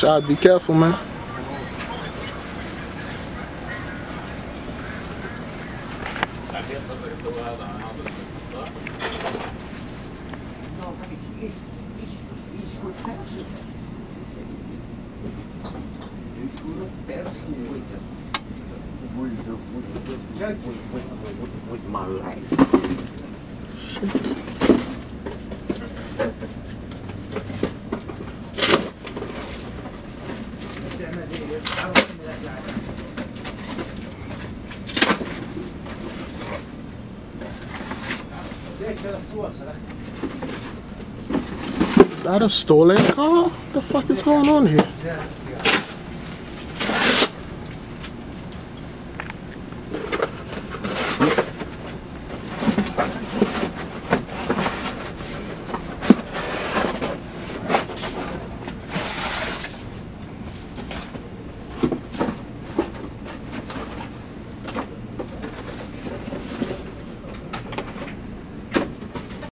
Child, be careful, man. With my life. Is that a stolen car? What the fuck is going on here?